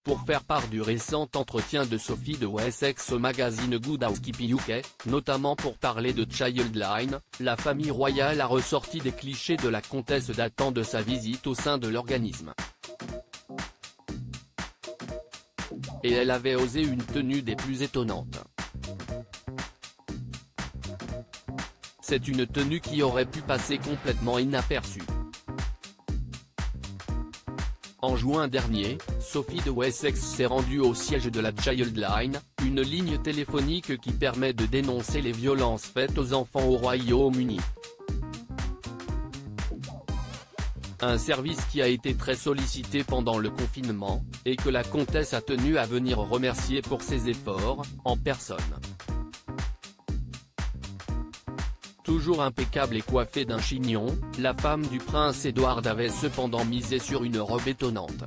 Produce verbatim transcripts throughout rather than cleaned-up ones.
pour faire part du récent entretien de Sophie de Wessex au magazine Good Housekeeping U K, notamment pour parler de Childline. La famille royale a ressorti des clichés de la comtesse datant de sa visite au sein de l'organisme. Et elle avait osé une tenue des plus étonnantes. C'est une tenue qui aurait pu passer complètement inaperçue. En juin dernier, Sophie de Wessex s'est rendue au siège de la Childline, une ligne téléphonique qui permet de dénoncer les violences faites aux enfants au Royaume-Uni. Un service qui a été très sollicité pendant le confinement, et que la comtesse a tenu à venir remercier pour ses efforts, en personne. Toujours impeccable et coiffée d'un chignon, la femme du prince Édouard avait cependant misé sur une robe étonnante.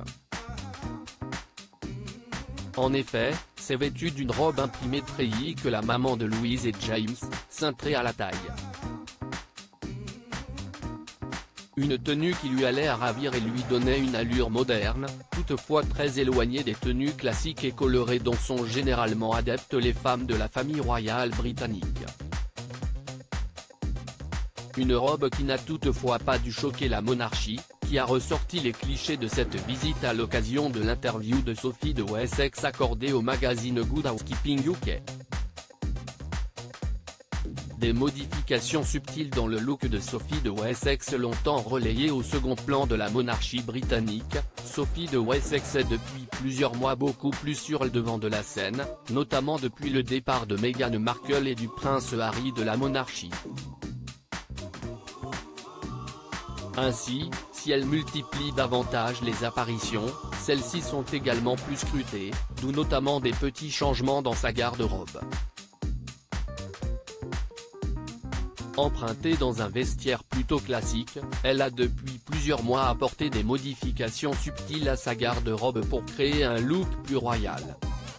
En effet, c'est vêtue d'une robe imprimée treillis que la maman de Louise et James, cintrée à la taille. Une tenue qui lui allait à ravir et lui donnait une allure moderne, toutefois très éloignée des tenues classiques et colorées dont sont généralement adeptes les femmes de la famille royale britannique. Une robe qui n'a toutefois pas dû choquer la monarchie, qui a ressorti les clichés de cette visite à l'occasion de l'interview de Sophie de Wessex accordée au magazine Good Housekeeping U K. Des modifications subtiles dans le look de Sophie de Wessex longtemps relayées au second plan de la monarchie britannique. Sophie de Wessex est depuis plusieurs mois beaucoup plus sur le devant de la scène, notamment depuis le départ de Meghan Markle et du prince Harry de la monarchie. Ainsi, si elle multiplie davantage les apparitions, celles-ci sont également plus scrutées, d'où notamment des petits changements dans sa garde-robe. Empruntée dans un vestiaire plutôt classique, elle a depuis plusieurs mois apporté des modifications subtiles à sa garde-robe pour créer un look plus royal.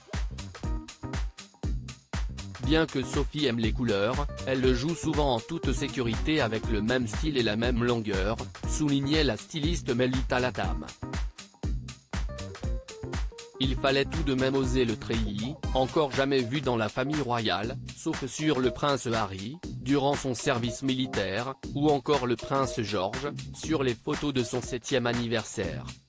Bien que Sophie aime les couleurs, elle le joue souvent en toute sécurité avec le même style et la même longueur, soulignait la styliste Melita Latham. Il fallait tout de même oser le treillis, encore jamais vu dans la famille royale, sauf sur le prince Harry, durant son service militaire, ou encore le prince George, sur les photos de son septième anniversaire.